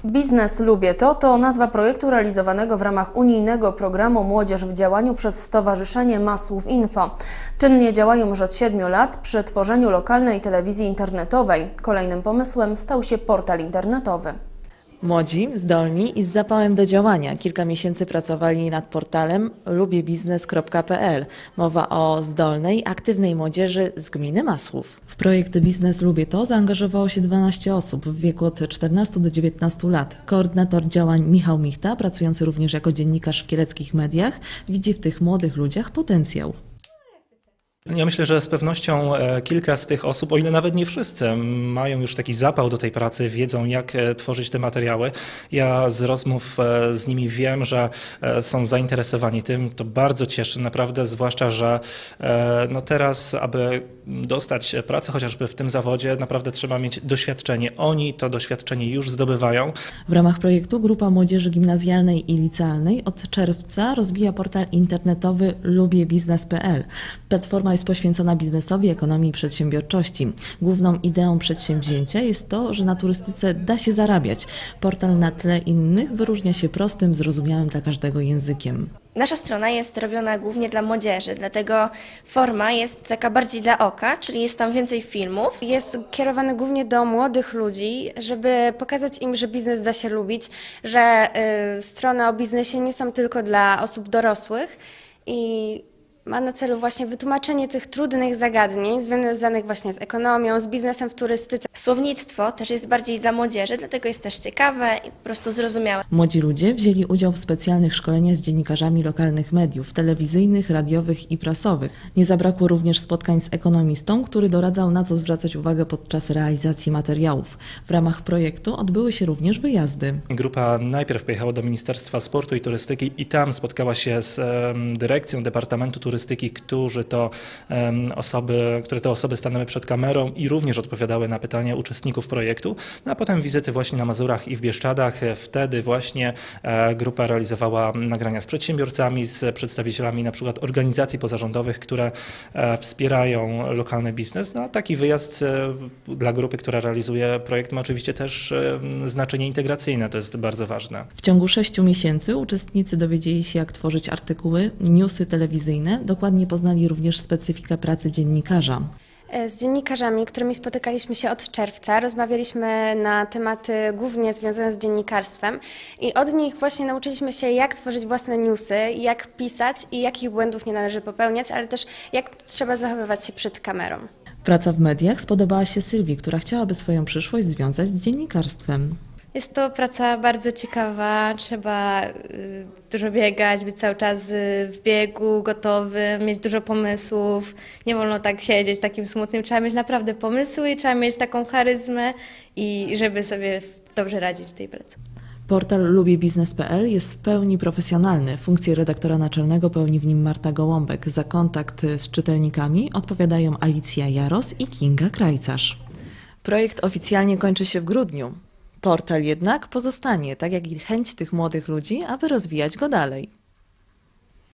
Biznes Lubię to nazwa projektu realizowanego w ramach unijnego programu Młodzież w działaniu przez Stowarzyszenie Masłów Info. Czynnie działają już od 7 lat przy tworzeniu lokalnej telewizji internetowej. Kolejnym pomysłem stał się portal internetowy. Młodzi, zdolni i z zapałem do działania kilka miesięcy pracowali nad portalem lubiebiznes.pl. Mowa o zdolnej, aktywnej młodzieży z gminy Masłów. W projekt Biznes Lubię zaangażowało się 12 osób w wieku od 14 do 19 lat. Koordynator działań Michał Michta, pracujący również jako dziennikarz w kieleckich mediach, widzi w tych młodych ludziach potencjał. Ja myślę, że z pewnością kilka z tych osób, o ile nawet nie wszyscy, mają już taki zapał do tej pracy, wiedzą jak tworzyć te materiały. Ja z rozmów z nimi wiem, że są zainteresowani tym. To bardzo cieszy, naprawdę, zwłaszcza, że no teraz, aby dostać pracę chociażby w tym zawodzie, naprawdę trzeba mieć doświadczenie. Oni to doświadczenie już zdobywają. W ramach projektu grupa młodzieży gimnazjalnej i licealnej od czerwca rozwija portal internetowy lubiebiznes.pl. Platforma jest poświęcona biznesowi, ekonomii i przedsiębiorczości. Główną ideą przedsięwzięcia jest to, że na turystyce da się zarabiać. Portal na tle innych wyróżnia się prostym, zrozumiałym dla każdego językiem. Nasza strona jest robiona głównie dla młodzieży, dlatego forma jest taka bardziej dla oka, czyli jest tam więcej filmów. Jest kierowany głównie do młodych ludzi, żeby pokazać im, że biznes da się lubić, że strony o biznesie nie są tylko dla osób dorosłych i ma na celu właśnie wytłumaczenie tych trudnych zagadnień związanych właśnie z ekonomią, z biznesem w turystyce. Słownictwo też jest bardziej dla młodzieży, dlatego jest też ciekawe i po prostu zrozumiałe. Młodzi ludzie wzięli udział w specjalnych szkoleniach z dziennikarzami lokalnych mediów, telewizyjnych, radiowych i prasowych. Nie zabrakło również spotkań z ekonomistą, który doradzał, na co zwracać uwagę podczas realizacji materiałów. W ramach projektu odbyły się również wyjazdy. Grupa najpierw pojechała do Ministerstwa Sportu i Turystyki i tam spotkała się z dyrekcją Departamentu Turystyki, które to osoby stanęły przed kamerą i również odpowiadały na pytania uczestników projektu. No a potem wizyty właśnie na Mazurach i w Bieszczadach. Wtedy właśnie grupa realizowała nagrania z przedsiębiorcami, z przedstawicielami na przykład organizacji pozarządowych, które wspierają lokalny biznes. No a taki wyjazd dla grupy, która realizuje projekt, ma oczywiście też znaczenie integracyjne, to jest bardzo ważne. W ciągu 6 miesięcy uczestnicy dowiedzieli się, jak tworzyć artykuły, newsy telewizyjne. Dokładnie poznali również specyfikę pracy dziennikarza. Z dziennikarzami, którymi spotykaliśmy się od czerwca, rozmawialiśmy na tematy głównie związane z dziennikarstwem i od nich właśnie nauczyliśmy się, jak tworzyć własne newsy, jak pisać i jakich błędów nie należy popełniać, ale też jak trzeba zachowywać się przed kamerą. Praca w mediach spodobała się Sylwii, która chciałaby swoją przyszłość związać z dziennikarstwem. Jest to praca bardzo ciekawa, trzeba dużo biegać, być cały czas w biegu, gotowy, mieć dużo pomysłów. Nie wolno tak siedzieć takim smutnym, trzeba mieć naprawdę pomysły i trzeba mieć taką charyzmę i żeby sobie dobrze radzić w tej pracy. Portal lubiebiznes.pl jest w pełni profesjonalny. Funkcję redaktora naczelnego pełni w nim Marta Gołąbek. Za kontakt z czytelnikami odpowiadają Alicja Jaros i Kinga Krajcarz. Projekt oficjalnie kończy się w grudniu. Portal jednak pozostanie, tak jak i chęć tych młodych ludzi, aby rozwijać go dalej.